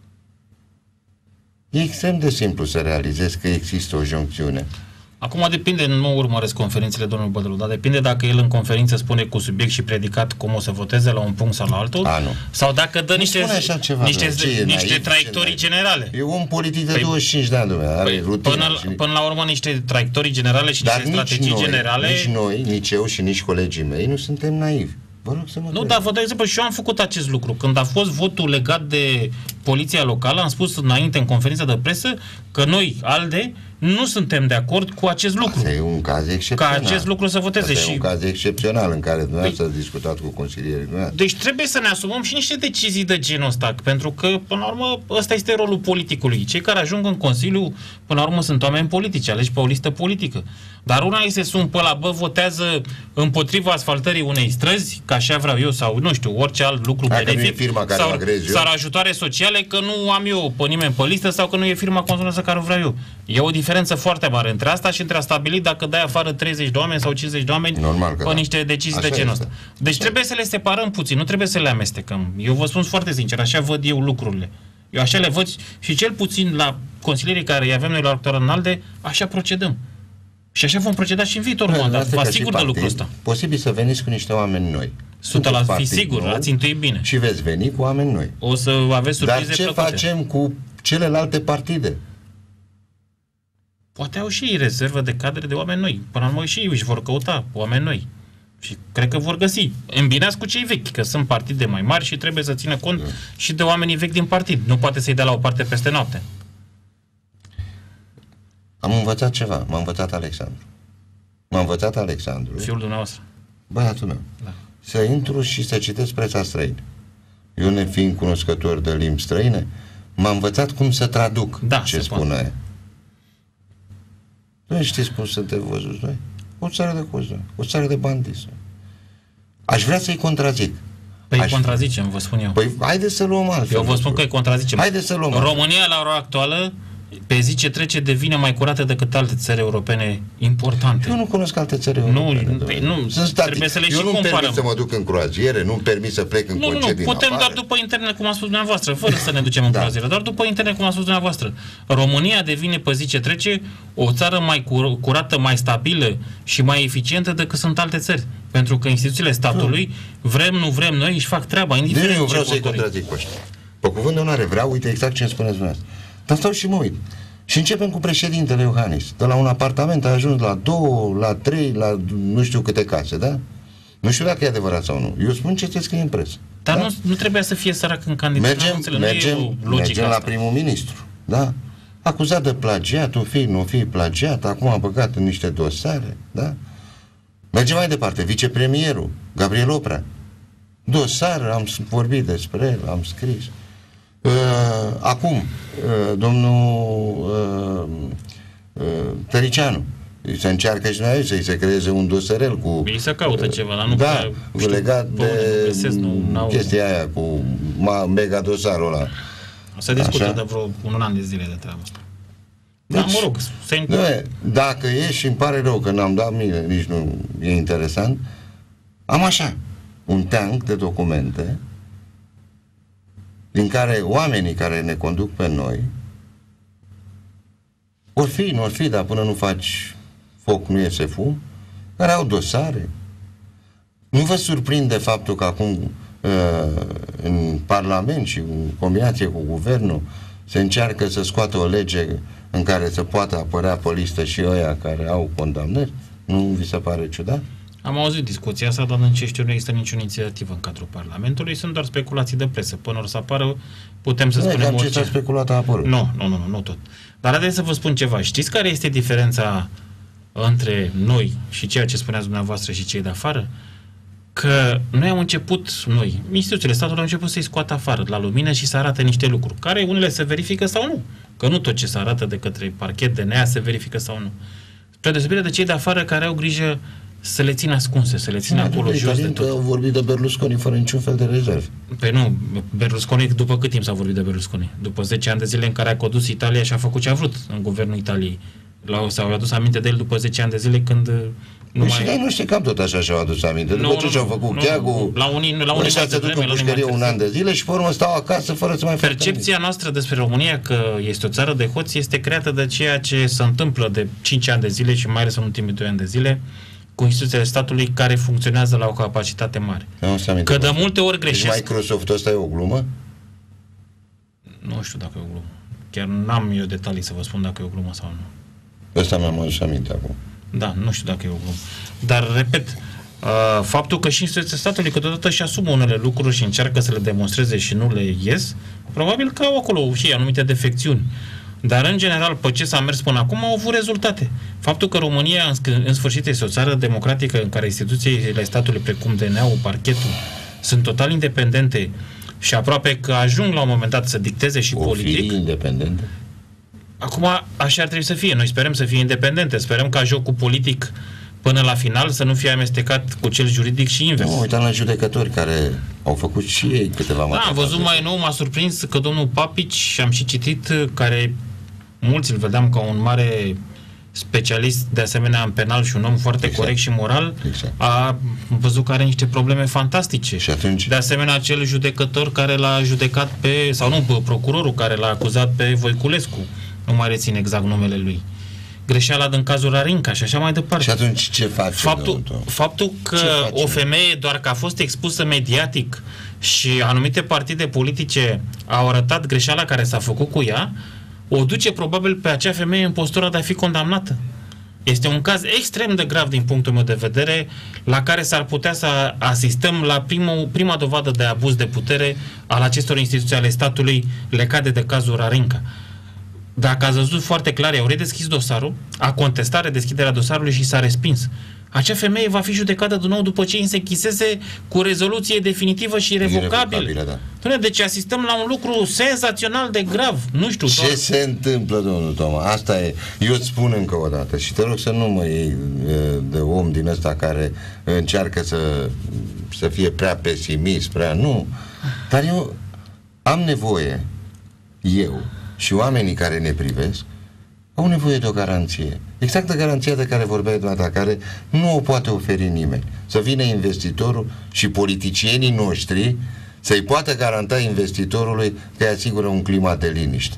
e extrem de simplu să realizezi că există o joncțiune. Acum depinde, nu urmăresc conferințele domnului Bădălău, dar depinde dacă el în conferință spune cu subiect și predicat cum o să voteze la un punct sau la altul, sau dacă dă niște traiectorii generale. E un politic de 25 de ani, până la urmă niște traiectorii generale și niște strategii generale. Nici noi, nici eu și nici colegii mei nu suntem naivi. Nu, dar vă dau exemplu, și eu am făcut acest lucru. Când a fost votul legat de poliția locală, am spus înainte în conferința de presă că noi, ALDE, nu suntem de acord cu acest lucru. Asta e un caz excepțional. Ca acest lucru să voteze. Asta e un caz excepțional în care dumneavoastră ați discutat cu consilierii dumneavoastră. Deci trebuie să ne asumăm și niște decizii de genul ăsta, pentru că, până la urmă, ăsta este rolul politicului. Cei care ajung în Consiliu, până la urmă, sunt oameni politici, aleși pe o listă politică. Dar una îi se sun pe la, votează împotriva asfaltării unei străzi, ca așa vreau eu, sau, nu știu, orice alt lucru benefic, sau ajutoare sociale, că nu am eu pe nimeni pe listă sau că nu e firma consumatorsă care vreau eu. E o diferență foarte mare între asta și între a stabili dacă dai afară 30 de oameni sau 50 de oameni pe niște decizii de genul ăsta. Deci trebuie să le separăm puțin, nu trebuie să le amestecăm. Eu vă spun foarte sincer, așa văd eu lucrurile. Eu așa le văd și cel puțin la consilierii care îi avem noi la actor în ALDE, așa procedăm. Și așa vom proceda și în viitorul mandat. Vă asigur de lucrul ăsta. Posibil să veniți cu niște oameni noi. Fi sigur, ați intuit bine. Și veți veni cu oameni noi. O să aveți surprize plăcute. Dar ce facem cu celelalte partide? Poate au și ei rezervă de cadre de oameni noi. Până la urmă și ei își vor căuta oameni noi. Și cred că vor găsi. Îmbinați cu cei vechi, că sunt partide mai mari și trebuie să țină cont și de oamenii vechi din partid. Nu poate să-i dea la o parte peste noapte. Am învățat ceva. M-a învățat Alexandru. Fiul dumneavoastră. Băiatul meu. Da. Să intru și să citesc presa străină. Eu, nefiind cunoscător de limbi străine, m-a învățat cum să traduc ce spune aia. Nu știți cum suntem văzuți noi? O țară de cozi, o țară de bandiți. Aș vrea să-i contrazic. Păi îi contrazicem, vă spun eu. Păi haideți să luăm altfel. Eu vă spun că îi contrazicem. Haideți să luăm România, la ora actuală, pe zi ce trece, devine mai curată decât alte țări europene importante. Eu nu cunosc alte țări europene. Nu, sunt state. Trebuie să le eu și nu-mi comparăm. permit să mă duc în croaziere, nu-mi permit să plec în concedii din putem afară. doar după internet, cum a spus dumneavoastră, fără să ne ducem în croaziere, doar după internet, cum a spus dumneavoastră. România devine pe zi ce trece o țară mai curată, mai stabilă și mai eficientă decât sunt alte țări. Pentru că instituțiile statului, vrem, nu vrem, noi își fac treaba, indiferent eu ce vreau să-i contorii. contrazic pe ăștia. Pe cuvânt de onoare, vreau, uite exact ce îmi spuneți dumneavoastră. Dar stau și mă uit. Și începem cu președintele Iohannis. De la un apartament a ajuns la 2, la 3, la nu știu câte case, da? Nu știu dacă e adevărat sau nu. Eu spun ce se scrie în presă. Dar da? nu trebuia să fie sărac în candidat. Mergem la primul ministru, da? Acuzat de plagiat, nu fi plagiat, acum a băgat în niște dosare, da? Mergem mai departe, vicepremierul Gabriel Oprea. Dosar, am vorbit despre el, am scris. Acum, domnul Tăricianu, se încearcă și noi să-i se creeze un dosărel cu... Îi se caută ceva, dar nu da, prea, legat de chestia aia cu mega dosarul ăla. Se discută de vreo un an de zile de treaba asta. Deci, da, mă rog, dacă e, și îmi pare rău că n-am dat mine, nici nu e interesant, am așa un teanc de documente din care oamenii care ne conduc pe noi or fi, dar până nu faci foc nu iese fum, care au dosare. Nu vă surprinde faptul că acum în Parlament și în combinație cu Guvernul se încearcă să scoată o lege în care să poată apărea pe listă și ăia care au condamnări? Nu vi se pare ciudat? Am auzit discuția asta, dar în ce știu nu există niciun inițiativă în cadrul Parlamentului, sunt doar speculații de presă. Până or să apară, putem să spunem orice. Ce s-a speculat a apărut. Nu tot. Dar haideți să vă spun ceva. Știți care este diferența între noi și ceea ce spuneați dumneavoastră și cei de afară? Că noi am început, instituțiile statului au început să-i scoată afară la lumină și să arate niște lucruri, care unele se verifică sau nu. Că nu tot ce se arată de către parchet DNA se verifică sau nu. Spre deosebire de cei de afară care au grijă să le țină ascunse, să le țină acolo jos de tot. Au vorbit de Berlusconi fără niciun fel de rezerve. Păi nu, Berlusconi, după cât timp s-a vorbit de Berlusconi? După 10 ani de zile în care a condus Italia și a făcut ce a vrut în guvernul Italiei. S-au adus aminte de el după 10 ani de zile când... Și ei nu știu, cam tot așa și-au adus aminte. După ce și-au făcut cheagul, la unii se duc în pușcărie un an de zile și pe urmă stau acasă fără să mai facă nimic. Percepția noastră despre România că este o țară de hoți este creată de ceea ce se întâmplă de 5 ani de zile și mai ales în ultimii 2 ani de zile cu instituțiile statului care funcționează la o capacitate mare. Că de multe ori greșesc. Deci Microsoft ăsta e o glumă? Nu știu dacă e o glumă. Chiar n-am eu detalii să vă spun dacă e o glumă sau nu. Ăsta mi-am adus aminte acum. Da, nu știu dacă e o glumă. Dar, repet, faptul că și instituțiile statului câteodată își asumă unele lucruri și încearcă să le demonstreze și nu le ies, probabil că au acolo și anumite defecțiuni. Dar, în general, pe ce s-a mers până acum, au avut rezultate. Faptul că România, în sfârșit, este o țară democratică în care instituțiile statului, precum DNA-ul, parchetul, sunt total independente și aproape că ajung la un moment dat să dicteze și politic. Independente? Acum, așa ar trebui să fie. Noi sperăm să fie independente. Sperăm ca jocul politic până la final să nu fie amestecat cu cel juridic și invers. Nu, uitam la judecători care au făcut și ei câteva am văzut mai nou, m-a surprins că domnul Papici, și am și citit, care mulți îl vedeam ca un mare specialist de asemenea în penal și un om foarte corect și moral, a văzut că are niște probleme fantastice. Și atunci? De asemenea, acel judecător care l-a judecat procurorul care l-a acuzat pe Voiculescu, nu mai rețin exact numele lui. Greșeala din cazul Rarinca și așa mai departe. Și atunci ce face? Faptul că o femeie, doar că a fost expusă mediatic și anumite partide politice au arătat greșeala care s-a făcut cu ea, o duce probabil pe acea femeie în postura de a fi condamnată. Este un caz extrem de grav din punctul meu de vedere, la care s-ar putea să asistăm la prima dovadă de abuz de putere al acestor instituții ale statului legate de cazul Rarinca. Dacă ați văzut foarte clar, au redeschis dosarul, a contestat redeschiderea dosarului și s-a respins. acea femeie va fi judecată din nou după ce îi se închiseze cu rezoluție definitivă și irrevocabilă. Da. Deci asistăm la un lucru senzațional de grav. Nu știu. Ce se întâmplă, domnul Toma? Asta e. Eu îți spun încă o dată și te rog să nu mă iei de om din ăsta care încearcă să fie prea pesimist, prea... Nu. Dar eu am nevoie, eu și oamenii care ne privesc, au nevoie de o garanție. Exact de garanția de care vorbeai dumneata, care nu o poate oferi nimeni. Să vină investitorul și politicienii noștri să-i poată garanta investitorului că îi asigură un climat de liniște.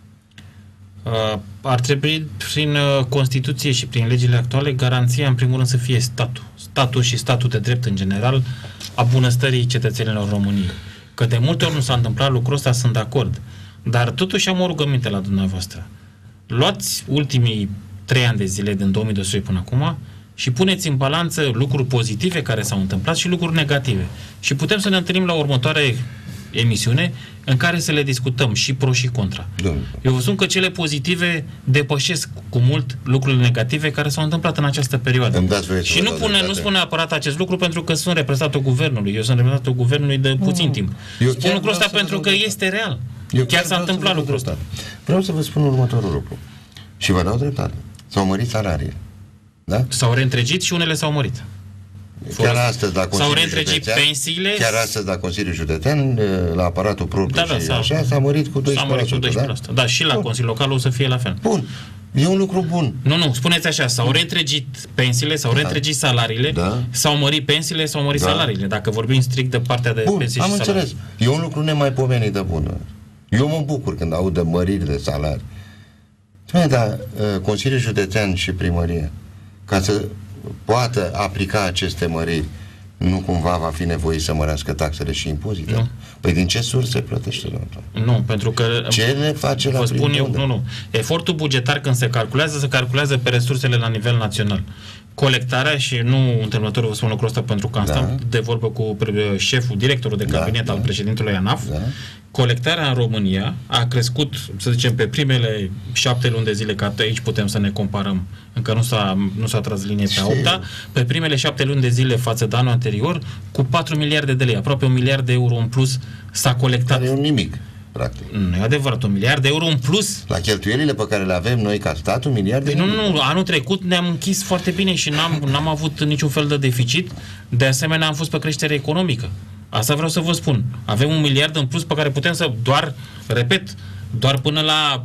Ar trebui prin Constituție și prin legile actuale garanția în primul rând să fie statul și statul de drept în general a bunăstării cetățenilor României. Că de multe ori nu s-a întâmplat lucrul ăsta, sunt de acord. Dar totuși am o rugăminte la dumneavoastră. Luați ultimii 3 ani de zile din 2012 până acum și puneți în balanță lucruri pozitive care s-au întâmplat și lucruri negative. Și putem să ne întâlnim la următoarea emisiune în care să le discutăm și pro și contra. Eu vă spun că cele pozitive depășesc cu mult lucrurile negative care s-au întâmplat în această perioadă. Și nu spun neapărat acest lucru pentru că sunt reprezentantul guvernului. Eu sunt reprezentantul guvernului de puțin timp. Spun lucrul ăsta pentru că este real. Chiar s-a întâmplat lucrul ăsta. Vreau să vă spun următorul lucru. Și vă dau dreptate. S-au mărit salariile. Da? S-au reîntregit și unele s-au mărit. Chiar astăzi la Consiliul Județean, pensiile... Chiar astăzi la Consiliul Județean, la aparatul propriu și așa, s-a mărit cu 12%. S-a mărit cu 12%. Da, și la Consiliul Local o să fie la fel. Bun. E un lucru bun. Nu, spuneți așa, s-au reîntregit pensiile, s-au reîntregit salariile, s-au mărit pensiile, s-au mărit salariile, dacă vorbim strict de partea de pensii și salarii. Am înțeles. E un lucru nemaipomenit de bun. Eu mă bucur când aud de măriri de salarii. Dar Consiliul Județean și Primăria, ca să poată aplica aceste măriri, nu cumva va fi nevoie să mărească taxele și impozitele? Nu. Păi din ce surse plătește, domnul? Nu, pentru că... Ce ne face la vă spun eu, nu. Efortul bugetar când se calculează pe resursele la nivel național. Colectarea, și nu întâmplător vă spun lucrul ăsta pentru că am stat de vorbă cu șeful, directorul de cabinet al președintelui ANAF, colectarea în România a crescut, să zicem, pe primele 7 luni de zile, că aici putem să ne comparăm, încă nu s-a tras linie pe a 8-a, pe primele 7 luni de zile față de anul anterior, cu 4 miliarde de lei, aproape 1 miliard de euro în plus s-a colectat. Care e un nimic, practic. Nu e adevărat, 1 miliard de euro în plus. La cheltuielile pe care le avem noi ca stat, 1 miliard de euro. Nu, anul trecut ne-am închis foarte bine și n-am avut niciun fel de deficit, de asemenea am fost pe creștere economică. Asta vreau să vă spun. Avem 1 miliard în plus pe care putem să doar până la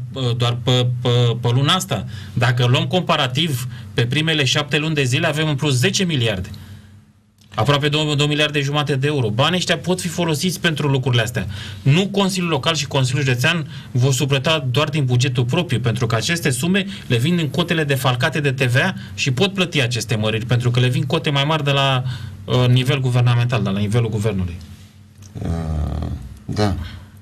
pe luna asta. Dacă luăm comparativ pe primele 7 luni de zile, avem în plus 10 miliarde. Aproape 2 miliarde jumate de euro. Banii ăștia pot fi folosiți pentru lucrurile astea. Nu Consiliul Local și Consiliul Județean vor supleta doar din bugetul propriu, pentru că aceste sume le vin din cotele defalcate de TVA și pot plăti aceste măriri, pentru că le vin cote mai mari de la nivel guvernamental, de la nivelul guvernului. Da.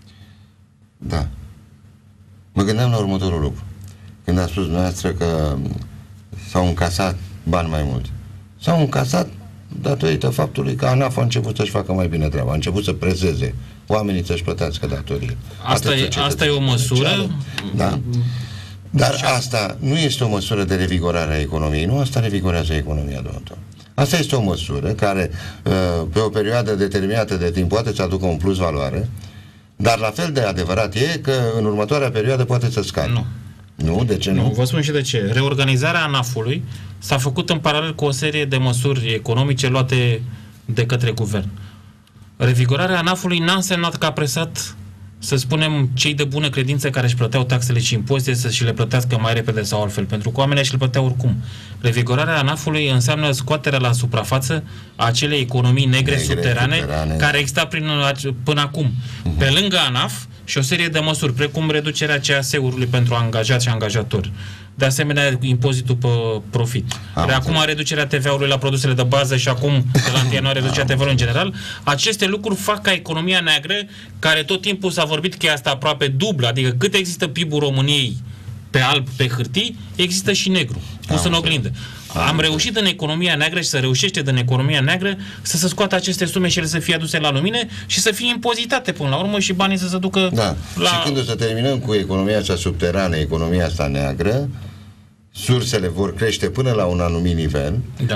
Mă gândeam la următorul lucru. Când a spus dumneavoastră că s-au încasat bani mai mulți. S-au încasat datorită faptului că ANAF a început să-și facă mai bine treaba, a început să prezeze oamenii să-și plătească datorii. Asta e o măsură. Da. Dar asta nu este o măsură de revigorare a economiei, nu asta revigorează economia, domnul. Asta este o măsură care, pe o perioadă determinată de timp, poate să aducă un plus valoare, dar la fel de adevărat e că în următoarea perioadă poate să scadă. Nu. Nu? De ce nu? Vă spun și de ce. Reorganizarea ANAF-ului s-a făcut în paralel cu o serie de măsuri economice luate de către guvern. Revigorarea ANAF-ului n-a însemnat că a presat, să spunem, cei de bună credință care își plăteau taxele și impozite să și le plătească mai repede sau altfel, pentru că oamenii și le plăteau oricum. Revigorarea ANAF-ului înseamnă scoaterea la suprafață a acelei economii negre subterane care exista până acum. Pe lângă ANAF și o serie de măsuri, precum reducerea CAS-ului pentru angajați și angajatori. De asemenea, impozitul pe profit. Acum reducerea TVA-ului la produsele de bază și acum, de la 1 ianuarie, reducerea TVA-ului în general. Aceste lucruri fac ca economia neagră, care tot timpul s-a vorbit că e asta aproape dublă, adică cât există PIB-ul României pe alb, pe hârtii, există și negru, pus în oglindă. Am reușit în economia neagră și să reușește din economia neagră să se scoată aceste sume și ele să fie aduse la lumină și să fie impozitate până la urmă și banii să se ducă la... Și când o să terminăm cu economia asta subterană, economia asta neagră, sursele vor crește până la un anumit nivel. Da.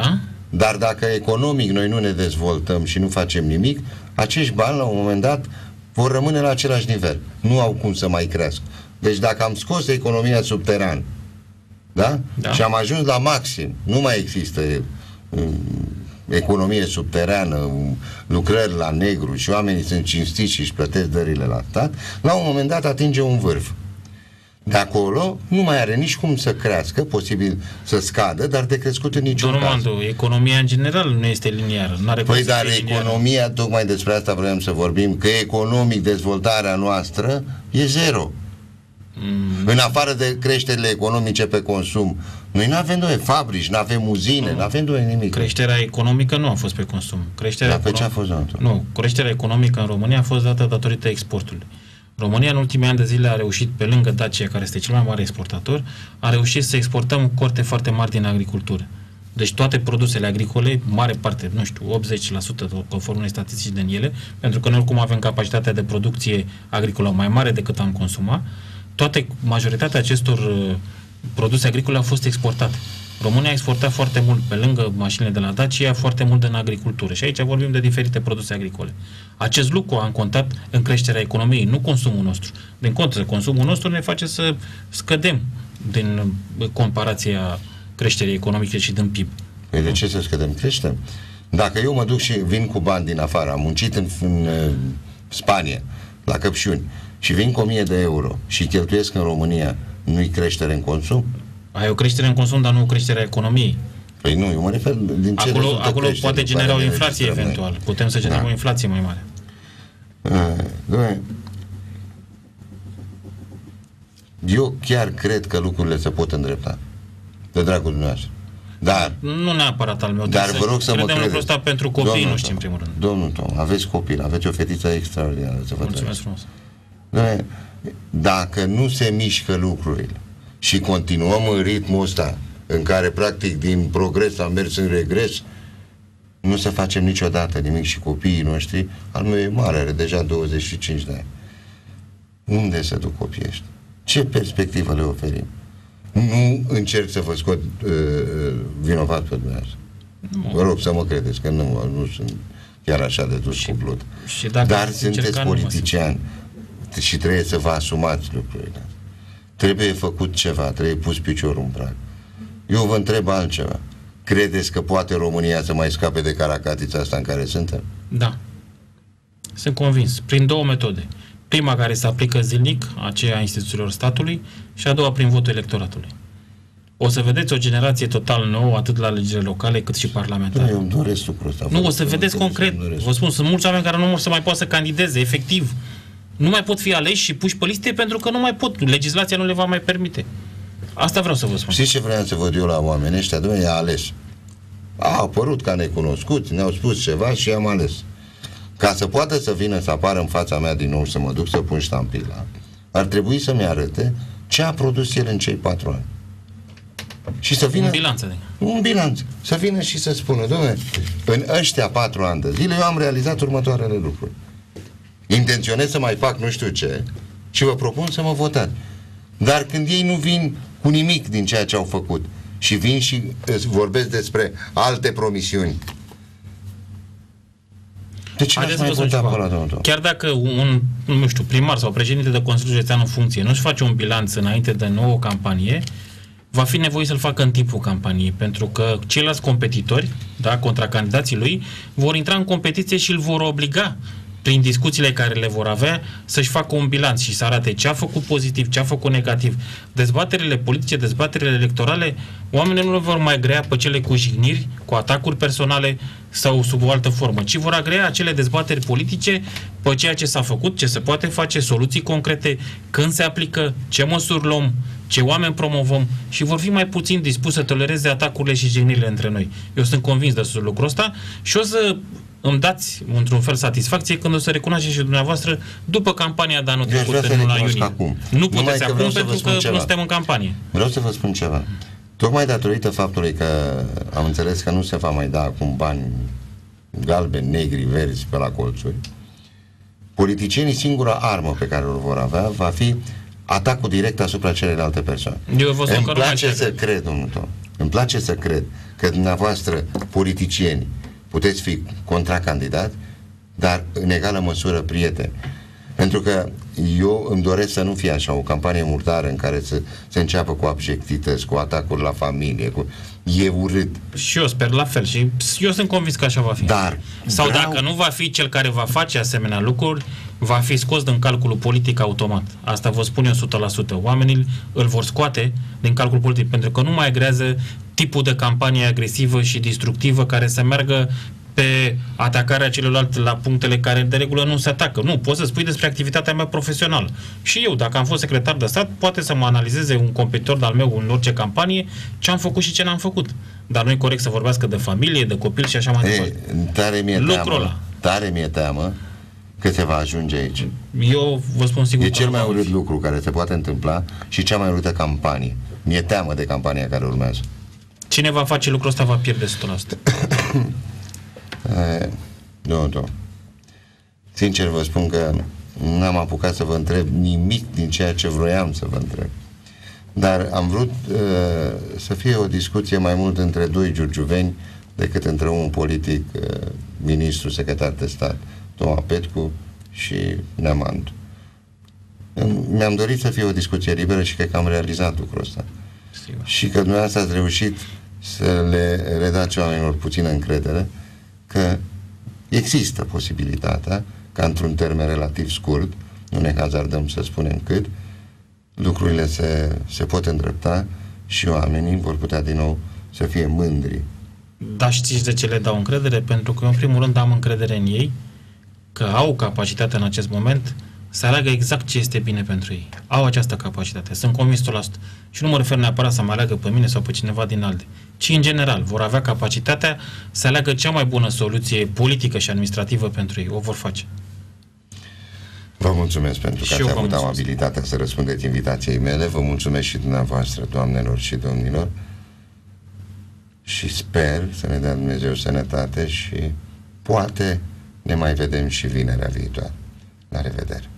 Dar dacă economic noi nu ne dezvoltăm și nu facem nimic, acești bani la un moment dat vor rămâne la același nivel. Nu au cum să mai crească. Deci dacă am scos economia subterană, da? Și am ajuns la maxim, nu mai există economie subterană, lucrări la negru și oamenii sunt cinstiți și își plătesc dările la stat, la un moment dat atinge un vârf. De acolo nu mai are nici cum să crească, posibil să scadă, dar de crescut în niciun caz. Domnul Mandu, economia în general nu este liniară. Păi dar economia, tocmai despre asta vrem să vorbim, că economic dezvoltarea noastră e zero. În afară de creșterile economice pe consum. Noi nu avem fabrici, nu avem uzine, nu avem nimic. Creșterea economică nu a fost pe consum. Dar pe ce a fost? Nu, creșterea economică în România a fost dată datorită exportului. România în ultimii ani de zile a reușit, pe lângă Dacia, care este cel mai mare exportator, a reușit să exportăm cote foarte mari din agricultură. Deci toate produsele agricole, mare parte, nu știu, 80% conform unei statistici din ele, pentru că noi oricum avem capacitatea de producție agricolă mai mare decât am consumat, majoritatea acestor produse agricole au fost exportate. România a exportat foarte mult, pe lângă mașinile de la Dacia, foarte mult în agricultură. Și aici vorbim de diferite produse agricole. Acest lucru a contat în creșterea economiei, nu consumul nostru. Din contră, consumul nostru ne face să scădem din comparația creșterii economice și din PIB. Păi de ce să scădem? Creștem. Dacă eu mă duc și vin cu bani din afară, am muncit în Spania, la Căpșuni, și vin cu 1000 de euro și cheltuiesc în România, nu-i creștere în consum? Ai o creștere în consum, dar nu o creștere a economiei. Păi nu, eu mă refer din ce acolo poate genera o inflație eventual. Putem să generăm o inflație mai mare. Eu chiar cred că lucrurile se pot îndrepta. De dragul dumneavoastră. Dar nu neapărat al meu. Dar vă rog să mă credeți. Lucrul ăsta pentru copii noștri, în primul rând. Domnul Tom, aveți copil, aveți o fetiță extraordinară. Mulțumesc frumos. Dacă nu se mișcă lucrurile și continuăm în ritmul ăsta în care practic din progres am mers în regres, nu să facem niciodată nimic. Și copiii noștri, al meu e mare, are deja 25 de ani. Unde se duc copiii ăștia? Ce perspectivă le oferim? Nu încerc să vă scot vinovat pe dumneavoastră. Vă rog să mă credeți că nu sunt chiar așa de dus cu blut. Dar sunteți politiciani și trebuie să vă asumați lucrurile. Trebuie făcut ceva, trebuie pus piciorul în prag. Eu vă întreb altceva. Credeți că poate România să mai scape de caracatița asta în care suntem? Da. Sunt convins. Prin două metode. Prima care se aplică zilnic, aceea a instituțiilor statului, și a doua prin votul electoratului. O să vedeți o generație total nouă, atât la legile locale, cât și parlamentare. Eu îmi doresc lucrul ăsta. Nu, o să vedeți concret. Vă spun, sunt mulți oameni care nu vor să mai poată să candideze, efectiv. Nu mai pot fi aleși și puși pe liste pentru că nu mai pot. Legislația nu le va mai permite. Asta vreau să vă spun. Știți ce vreau să văd eu la oameni ăștia? Dom'le, i-a ales. A apărut ca necunoscuți, ne-au spus ceva și i-am ales. Ca să poată să vină să apară în fața mea din nou și să mă duc să pun ștampila, ar trebui să-mi arate ce a produs el în cei 4 ani. Și să vină... Un bilanț. Să vină și să spună, dom'le, în ăștia 4 ani de zile eu am realizat următoarele lucruri. Intenționez să mai fac nu știu ce și vă propun să mă votați. Dar când ei nu vin cu nimic din ceea ce au făcut și vin și vorbesc despre alte promisiuni, de ce n-aș mai vota pe ăla, domnul? Chiar dacă un, nu știu, primar sau președinte de Consiliul Județean în funcție nu-și face un bilanț înainte de nouă campanie, va fi nevoie să-l facă în timpul campaniei, pentru că ceilalți competitori, da, contra candidații lui, vor intra în competiție și îl vor obliga prin discuțiile care le vor avea, să-și facă un bilanț și să arate ce a făcut pozitiv, ce a făcut negativ. Dezbaterile politice, dezbaterile electorale, oamenii nu le vor mai agrea pe cele cu jigniri, cu atacuri personale sau sub o altă formă, ci vor agrea acele dezbateri politice pe ceea ce s-a făcut, ce se poate face, soluții concrete, când se aplică, ce măsuri luăm, ce oameni promovăm și vor fi mai puțin dispuși să tolereze atacurile și jignirile între noi. Eu sunt convins de lucrul ăsta și o să îmi dați, într-un fel, satisfacție când o să recunoașteți și dumneavoastră după campania de anul trecut, în luna iunie. Acum. Nu puteți acum pentru că nu suntem în campanie. Vreau să vă spun ceva. Tocmai datorită faptului că am înțeles că nu se va mai da acum bani galbeni, negri, verzi pe la colțuri, politicienii, singura armă pe care o vor avea va fi atacul direct asupra celelalte persoane. Îmi place să cred, domnul Tom, îmi place să cred că dumneavoastră, politicieni, puteți fi contracandidat, dar în egală măsură prieteni. Pentru că eu îmi doresc să nu fie așa o campanie murdară în care să se înceapă cu abjectități, cu atacuri la familie, e urât. Și eu sper la fel și eu sunt convins că așa va fi. Dar sau dacă nu va fi cel care va face asemenea lucruri, va fi scos din calculul politic automat. Asta vă spun eu 100%. Oamenii îl vor scoate din calculul politic, pentru că nu mai agrează tipul de campanie agresivă și destructivă care să meargă pe atacarea celorlalți la punctele care de regulă nu se atacă. Nu, poți să spui despre activitatea mea profesională. Și eu, dacă am fost secretar de stat, poate să mă analizeze un competitor de-al meu în orice campanie ce am făcut și ce n-am făcut. Dar nu e corect să vorbească de familie, de copil și așa mai departe. Tare mi-e teamă că se va ajunge aici. Eu vă spun sigur. E cel mai urât lucru care se poate întâmpla și cea mai urâtă campanie. Mi-e teamă de campania care urmează. Cine va face lucrul ăsta va pierde 100%. Nu. Sincer vă spun că n-am apucat să vă întreb nimic din ceea ce vroiam să vă întreb. Dar am vrut să fie o discuție mai mult între doi giurgiuveni decât între un politic, ministru, secretar de stat, Toma Petcu și Neamantu. Mi-am dorit să fie o discuție liberă și cred că am realizat lucrul ăsta. Sigur. Și că dumneavoastră ați reușit să le redați oamenilor puțină încredere că există posibilitatea ca într-un termen relativ scurt, nu ne hazardăm să spunem cât, lucrurile se pot îndrepta și oamenii vor putea din nou să fie mândri. Da, știți de ce le dau încredere? Pentru că, în primul rând, am încredere în ei, că au capacitatea în acest moment să aleagă exact ce este bine pentru ei. Au această capacitate. Sunt convins 100%. Și nu mă refer neapărat să mă aleagă pe mine sau pe cineva din alte, ci în general vor avea capacitatea să aleagă cea mai bună soluție politică și administrativă pentru ei. O vor face. Vă mulțumesc pentru că ați avut amabilitatea să răspundeți invitației mele. Vă mulțumesc și dumneavoastră, doamnelor și domnilor. Și sper să ne dea Dumnezeu sănătate și poate ne mai vedem și vinerea viitoare. La revedere!